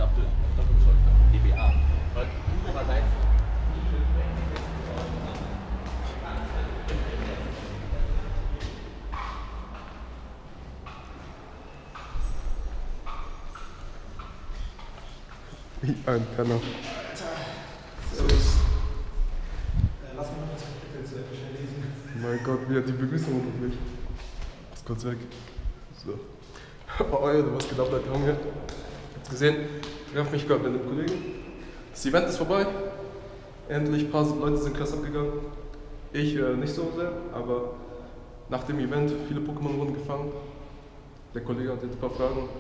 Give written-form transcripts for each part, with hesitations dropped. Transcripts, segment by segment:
Doppelschulter, DBA. Und andererseits wie ein Penner. Servus. Lass mich noch das Kapitel zu schnell lesen. Mein Gott, wie hat die Begrüßung unterblich? Ist kurz weg. So. Oh, Alter, was geht ab, Leute? Junge. Habt's gesehen? Ich treffe mich gerade mit einem Kollegen. Das Event ist vorbei. Endlich ein paar Leute sind krass abgegangen. Ich nicht so sehr, aber nach dem Event viele Pokémon wurden gefangen. Der Kollege hat jetzt ein paar Fragen.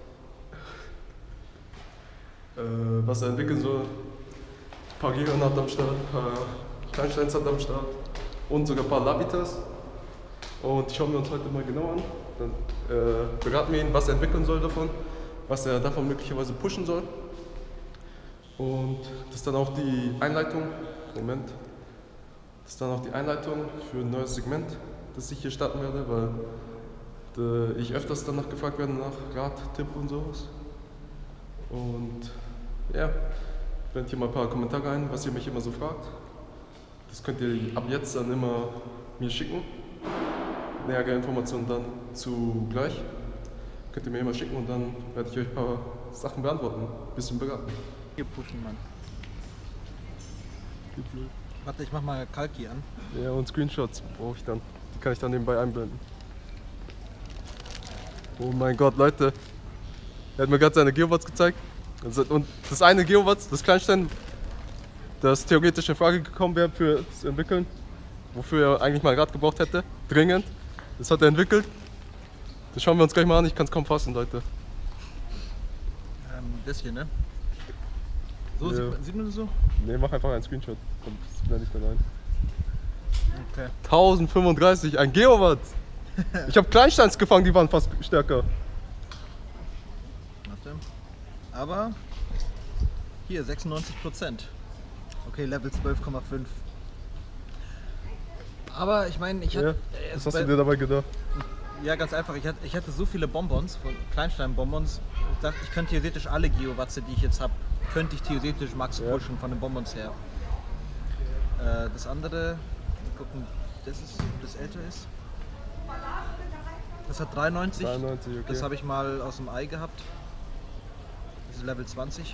Was er entwickeln soll. Ein paar Gigan hat am Start, ein paar Kleinsteins hat am Start und sogar ein paar Labitas. Und die schauen wir uns heute mal genau an. Dann beraten wir ihn, was er entwickeln soll davon, was er davon möglicherweise pushen soll. Und das ist dann auch die Einleitung. Moment. Das ist dann auch die Einleitung für ein neues Segment, das ich hier starten werde, weil ich öfters danach gefragt werde nach Rat, Tipp und sowas. Und ja, ich blende hier mal ein paar Kommentare ein, was ihr mich immer so fragt. Das könnt ihr ab jetzt dann immer mir schicken. Nähere Informationen dann zugleich. Könnt ihr mir immer schicken und dann werde ich euch ein paar Sachen beantworten, ein bisschen beraten. Hier pushen, Mann. Warte, ich mach mal Kalki an. Ja, und Screenshots brauche ich dann. Die kann ich dann nebenbei einblenden. Oh mein Gott, Leute. Er hat mir gerade seine Geobots gezeigt. Und das eine Geobots, das Kleinstein, das theoretisch in Frage gekommen wäre für das Entwickeln, wofür er eigentlich mal ein Rad gebraucht hätte, dringend. Das hat er entwickelt. Das schauen wir uns gleich mal an, ich kann es kaum fassen, Leute. Das hier, ne? So, Ja. sieht man das so? Ne, mach einfach einen Screenshot. Das blende ich dann ein. Okay. 1035, ein Geobot! Ich habe Kleinsteins gefangen, die waren fast stärker. Warte. Aber hier 96%. Okay, Level 12,5. Aber ich meine, ich hatte. Ja, was hast du dir dabei gedacht? Ja, ganz einfach. Ich hatte so viele Bonbons, von Kleinstein-Bonbons. Ich dachte, ich könnte theoretisch alle Geowatze, die ich jetzt habe, könnte ich theoretisch Max pushen von den Bonbons her. Das andere, mal gucken, das älter ist. Das hat 93. 93, okay. Das habe ich mal aus dem Ei gehabt. Das ist Level 20.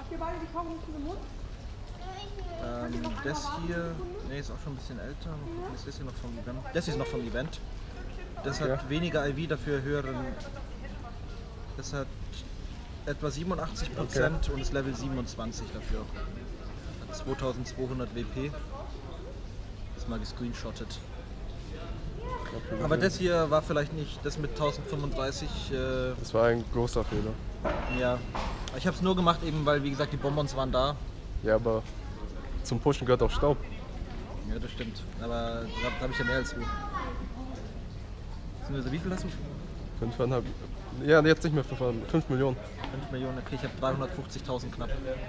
Das hier, ne, ist auch schon ein bisschen älter. Mal gucken, ist das hier noch vom Event? Das ist noch vom Event. Das hat weniger IV, dafür höheren. Das hat etwa 87% und ist Level 27 dafür. Hat 2200 WP. Das mal gescreenshottet. Aber das hier war vielleicht nicht, das mit 1035. Das war ein großer Fehler. Ja. Ich habe es nur gemacht, eben weil, wie gesagt, die Bonbons waren da. Ja, aber zum Pushen gehört auch Staub. Ja, das stimmt. Aber da habe ich ja mehr als du. Wie viel hast du? 5,5. Ja, jetzt nicht mehr 5 Millionen. 5 Millionen, okay, ich habe 350.000 knapp.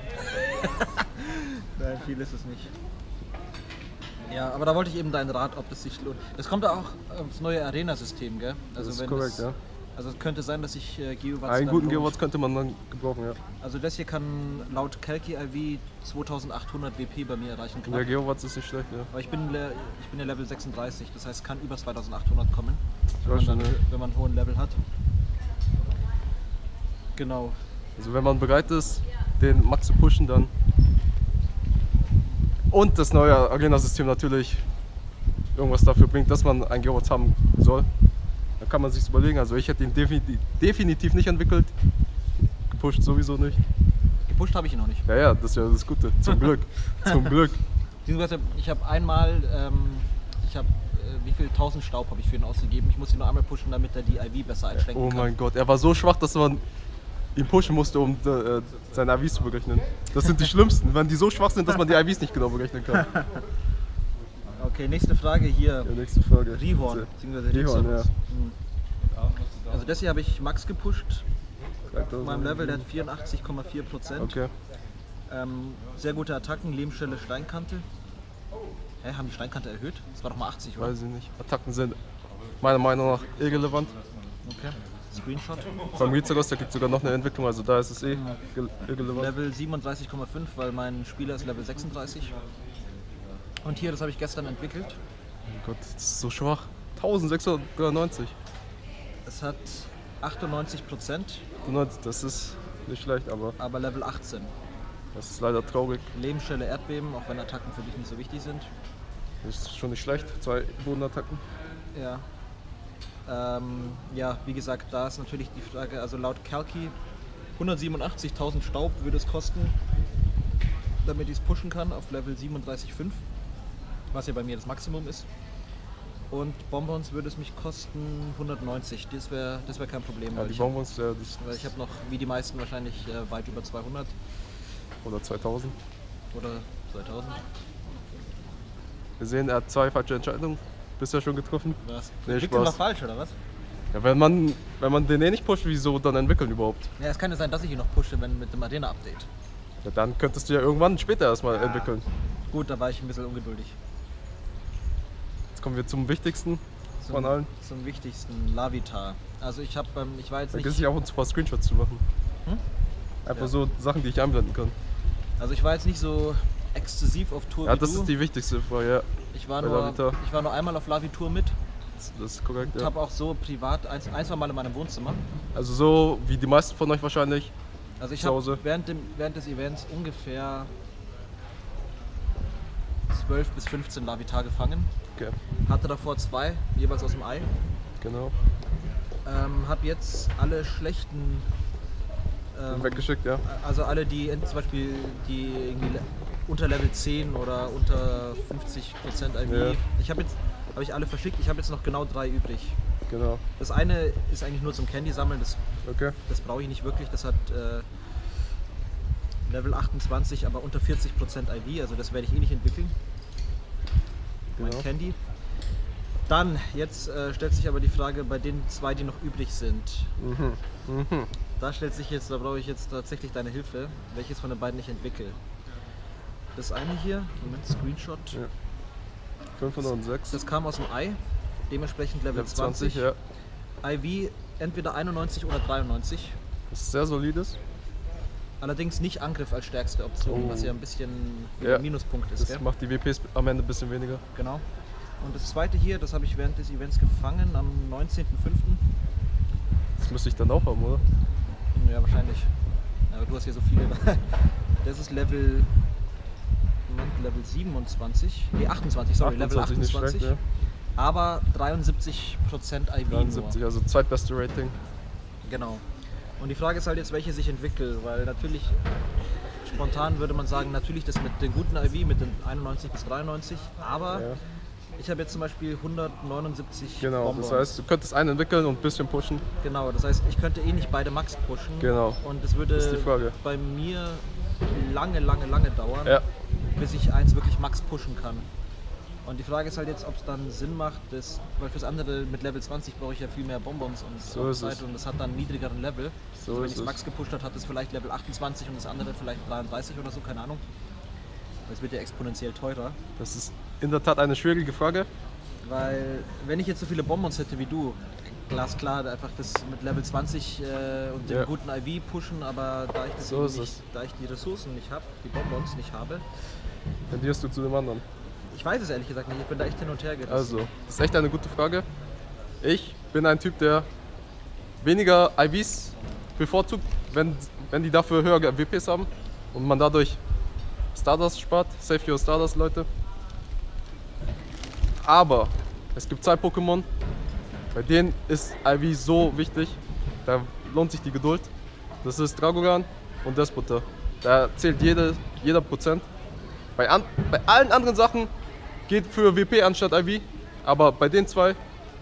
Nein, viel ist es nicht. Ja, aber da wollte ich eben deinen Rat, ob das sich lohnt. Das kommt auch aufs neue Arena-System, gell? Also Das ist korrekt, ja. Also es könnte sein, dass ich Geowatts Einen dann guten lohnt. Geowatts könnte man dann gebrauchen, ja. Also das hier kann laut Kalki IV 2800 WP bei mir erreichen. Knapp. Der Geowatts ist nicht schlecht, ja. Aber ich bin ja Level 36, das heißt, kann über 2800 kommen, Ja, schon, ja. wenn man einen hohen Level hat. Genau. Also wenn man bereit ist, den Max zu pushen, dann. Und das neue Arena-System natürlich irgendwas dafür bringt, dass man einen Geowatts haben soll. Dann kann man sich überlegen. Also ich hätte ihn definitiv nicht entwickelt. Gepusht sowieso nicht. Gepusht habe ich ihn noch nicht. Ja, ja, das ist ja das Gute. Zum Glück. Zum Glück. Beziehungsweise ich habe einmal, wie viel 1000 Staub habe ich für ihn ausgegeben. Ich muss ihn nur einmal pushen, damit er die IV besser einschränken Oh kann. mein Gott, er war so schwach, dass man ihn pushen musste, um seine IVs zu berechnen. Das sind die schlimmsten, wenn die so schwach sind, dass man die IVs nicht genau berechnen kann. Okay, nächste Frage hier. Ja, nächste Frage. Rihorn, beziehungsweise Rihorn, ja. Also das hier habe ich Max gepusht. Auf 3000. meinem Level, der hat 84,4%. Okay. Sehr gute Attacken, Lehmstelle, Steinkante. Hä, haben die Steinkante erhöht? Das war doch mal 80, oder? Weiß ich nicht. Attacken sind meiner Meinung nach irrelevant. Okay. Screenshot. Beim Rizeros, da gibt es sogar noch eine Entwicklung, also da ist es irrelevant. Level 37,5, weil mein Spieler ist Level 36. Und hier, das habe ich gestern entwickelt. Oh Gott, das ist so schwach. 1693. Es hat 98%, Das ist nicht schlecht, aber Level 18. das ist leider traurig. Lebensstelle Erdbeben, auch wenn Attacken für dich nicht so wichtig sind. Das ist schon nicht schlecht. 2 Bodenattacken. Ja. Ja, wie gesagt, da ist natürlich die Frage, also laut Kalki 187.000 Staub würde es kosten, damit ich es pushen kann auf Level 37,5, was ja bei mir das Maximum ist. Und Bonbons würde es mich kosten 190, das wär kein Problem, Ja, weil die ich hab, Bonbons, weil ich habe noch, wie die meisten wahrscheinlich, weit über 200 oder 2000. oder 2000. Wir sehen, er hat 2 falsche Entscheidungen bisher schon getroffen. Was? Nee, Entwickeln war Spaß. falsch, oder was? Ja, wenn man den nicht pusht, wieso dann entwickeln überhaupt? Ja, es kann ja sein, dass ich ihn noch pushe, wenn mit dem Arena-Update. Ja, dann könntest du ja irgendwann später erstmal entwickeln. Gut, da war ich ein bisschen ungeduldig. Jetzt kommen wir zum Wichtigsten von allen. Zum wichtigsten, Lavitar. Also ich war jetzt Vergiss nicht, nicht auch ein paar Screenshots zu machen. Einfach Ja. so Sachen, die ich einblenden kann. also ich war jetzt nicht so exzessiv auf Tour Ja, wie das du. ist die wichtigste Frage, ja. ich war bei Lavitar. nur einmal auf Lavi-Tour mit. Das ist korrekt, Ich ja. habe auch so privat ein, zwei Mal in meinem Wohnzimmer. Also so wie die meisten von euch wahrscheinlich. Also ich Zu Hause. habe während des Events ungefähr 12 bis 15 Lavitar gefangen. Okay, Hatte davor 2, jeweils aus dem Ei. genau. Habe jetzt alle schlechten, Weggeschickt, ja. also alle die zum Beispiel die irgendwie unter Level 10 oder unter 50% IV. Ja. Habe ich alle verschickt. Ich habe jetzt noch genau 3 übrig. Genau. Das eine ist eigentlich nur zum Candy sammeln. Okay. Das brauche ich nicht wirklich. Das hat Level 28, aber unter 40% IV. Also das werde ich eh nicht entwickeln. Mein Genau. Candy. Dann, jetzt stellt sich aber die Frage bei den 2, die noch übrig sind. Da brauche ich jetzt tatsächlich deine Hilfe, welches von den beiden ich entwickle. Das eine hier, Moment, Screenshot. Ja. 506. Das kam aus dem Ei, dementsprechend Level 20. ja. IV entweder 91 oder 93. Das ist sehr solides. Allerdings nicht Angriff als stärkste Option, Oh. was ja ein bisschen Ja. ein Minuspunkt ist. Das Gell? macht die WPs am Ende ein bisschen weniger. Genau. Und das zweite hier, das habe ich während des Events gefangen am 19.05. Das müsste ich dann auch haben, oder? Ja, wahrscheinlich. Aber du hast hier so viele. Das ist Level 27. Nee, 28, sorry, Level 28 nicht 28. schlecht, Aber 73% IV ja. 73, nur. also zweitbeste Rating. Genau. Und die Frage ist halt jetzt, welche sich entwickelt, weil natürlich spontan würde man sagen, natürlich das mit den guten IV, mit den 91 bis 93, aber Ja. ich habe jetzt zum Beispiel 179 Genau, Bonbons. das heißt, du könntest einen entwickeln und ein bisschen pushen. Genau, das heißt, ich könnte eh nicht beide Max pushen. Genau. Und es würde Das ist die Frage. bei mir lange dauern, Ja. bis ich eins wirklich Max pushen kann. Und die Frage ist halt jetzt, ob es dann Sinn macht, weil fürs andere mit Level 20 brauche ich ja viel mehr Bonbons und So ist Zeit es. und das hat dann einen niedrigeren Level. So Also wenn ist ich es es. Max gepusht hat es vielleicht Level 28 und das andere vielleicht 33 oder so, keine Ahnung. Es wird ja exponentiell teurer. Das ist in der Tat eine schwierige Frage. Weil wenn ich jetzt so viele Bonbons hätte wie du, glasklar einfach das mit Level 20 und dem Ja. guten IV pushen, aber da ich, So ist da ich die Ressourcen nicht habe, die Bonbons nicht habe, Tendierst du zu dem anderen? ich weiß es ehrlich gesagt nicht, ich bin da echt hin und her gerissen. Also, das ist echt eine gute Frage. Ich bin ein Typ, der weniger IVs bevorzugt, wenn die dafür höhere WPs haben und man dadurch Stardust spart. Save your Stardust, Leute. Aber es gibt 2 Pokémon, bei denen ist IV so wichtig, da lohnt sich die Geduld. Das ist Dragoran und Despoter. Da zählt jeder Prozent. Bei allen anderen Sachen geht für WP anstatt IV, aber bei den 2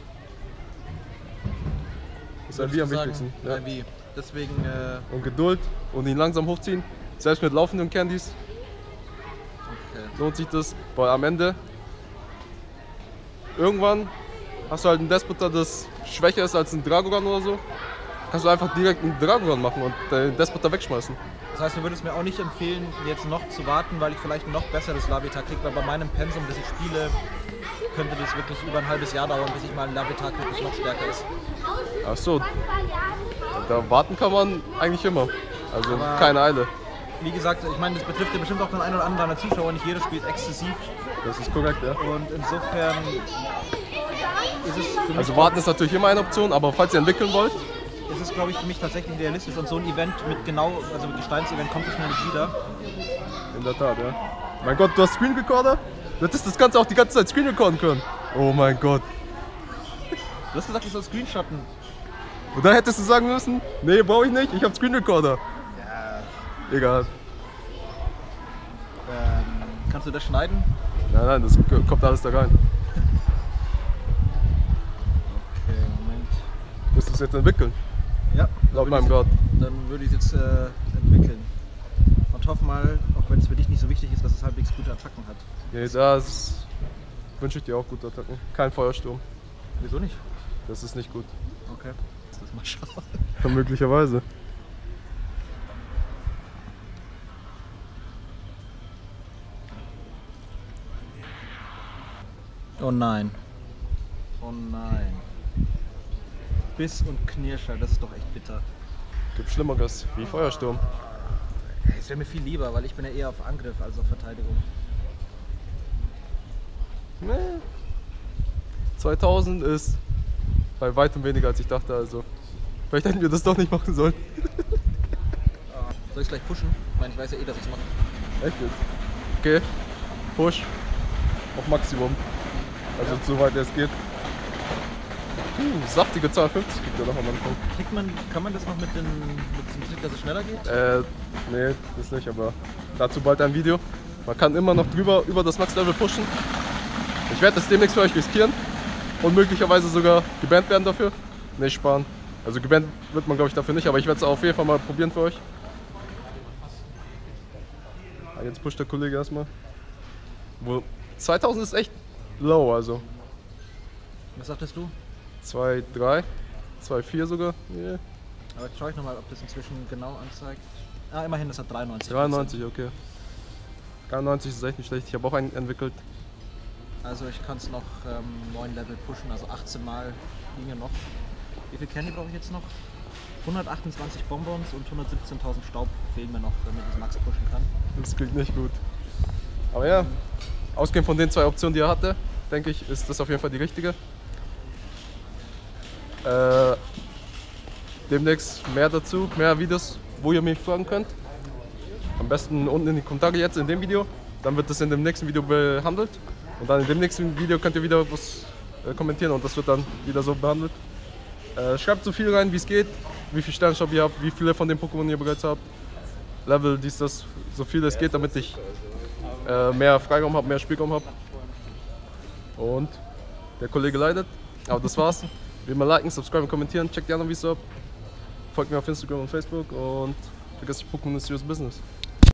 ist Würdest IV am du sagen, wichtigsten. Ja. IV. Deswegen, Und Geduld und ihn langsam hochziehen. Selbst mit laufenden Candies okay. lohnt sich das, weil am Ende irgendwann hast du halt einen Despoter, das schwächer ist als ein Dragoran oder so. Kannst du einfach direkt einen Dragoran machen und den Despoter wegschmeißen. Das heißt, du würdest mir auch nicht empfehlen, jetzt noch zu warten, weil ich vielleicht ein noch besseres Lavitar kriege, weil bei meinem Pensum, das ich spiele, könnte das wirklich über ein halbes Jahr dauern, bis ich mal ein Larvitar kriege, das noch stärker ist. Ach so, da warten kann man eigentlich immer. Also Aber keine Eile. Wie gesagt, ich meine, das betrifft ja bestimmt auch den einen oder anderen Zuschauer, nicht jeder spielt exzessiv. Das ist korrekt, ja. Und insofern ist es für mich, Also warten ist natürlich immer eine Option, aber falls ihr entwickeln wollt, ist es, glaube ich, für mich tatsächlich realistisch. Und so ein Event mit also ein Gesteins-Event kommt so schnell nicht wieder. in der Tat, ja. Mein Gott, du hast Screen Recorder? Du hättest das Ganze auch die ganze Zeit Screen recorden können. Oh mein Gott. Du hast gesagt, ich soll screenshotten. Und dann hättest du sagen müssen, nee, brauche ich nicht, ich habe Screen Recorder. Ja. Egal. Kannst du das schneiden? Nein, das kommt alles da rein. Okay, Moment. Musst du es jetzt entwickeln? Ja. Laut meinem Gott. Dann würde ich es jetzt entwickeln. Und hoffe mal, auch wenn es für dich nicht so wichtig ist, dass es halbwegs gute Attacken hat. Nee, das wünsche ich dir auch gute Attacken. Kein Feuersturm. Wieso nicht? Das ist nicht gut. Okay. Lass das mal schauen. Ja, möglicherweise. Oh nein. Oh nein. Biss und Knirscher, das ist doch echt bitter. Gibt Schlimmeres, wie Feuersturm. Es wäre mir viel lieber, weil ich bin ja eher auf Angriff als auf Verteidigung. Nee. 2000 ist bei weitem weniger als ich dachte, also vielleicht hätten wir das doch nicht machen sollen. Soll ich gleich pushen? Ich meine, ich weiß ja eh, dass ich es mache. Echt jetzt? Okay, Push auf Maximum. Also soweit es geht. Saftige 52 kriegt er noch am Anfang. Kann man das noch mit diesem Trick, dass es schneller geht? Nee, das nicht, aber dazu bald ein Video. Man kann immer noch über das Max-Level pushen. Ich werde das demnächst für euch riskieren und möglicherweise sogar gebannt werden dafür. Nicht sparen. Also gebannt wird man, glaube ich, dafür nicht, aber ich werde es auf jeden Fall mal probieren für euch. Jetzt pusht der Kollege erstmal. 2000 ist echt low, also. Was sagtest du? 2,3, 2,4 sogar. Yeah. Aber jetzt schaue ich nochmal, ob das inzwischen genau anzeigt. Ah, immerhin, das hat 93%. 93, okay. 93 ist echt nicht schlecht. Ich habe auch einen entwickelt. Also ich kann es noch 9 Level pushen, also 18 Mal ginge noch. Wie viel Candy brauche ich jetzt noch? 128 Bonbons und 117.000 Staub fehlen mir noch, damit ich das Max pushen kann. Das klingt nicht gut. Aber ja, ausgehend von den zwei Optionen, die er hatte, denke ich, ist das auf jeden Fall die richtige. Demnächst mehr dazu, mehr Videos, wo ihr mich fragen könnt. Am besten unten in die Kommentare jetzt in dem Video. Dann wird das in dem nächsten Video behandelt. Und dann in dem nächsten Video könnt ihr wieder was kommentieren und das wird dann wieder so behandelt. Schreibt so viel rein, wie es geht, wie viel Sternshop ihr habt, wie viele von den Pokémon ihr bereits habt. Level, dies, das, so viel es geht, damit ich mehr Freiraum habe, mehr Spielraum habe. Und der Kollege leidet. Aber das war's. Wie immer liken, subscriben, kommentieren, checkt die anderen Videos ab. Folgt mir auf Instagram und Facebook und vergesst nicht, Pokémon ist serious business.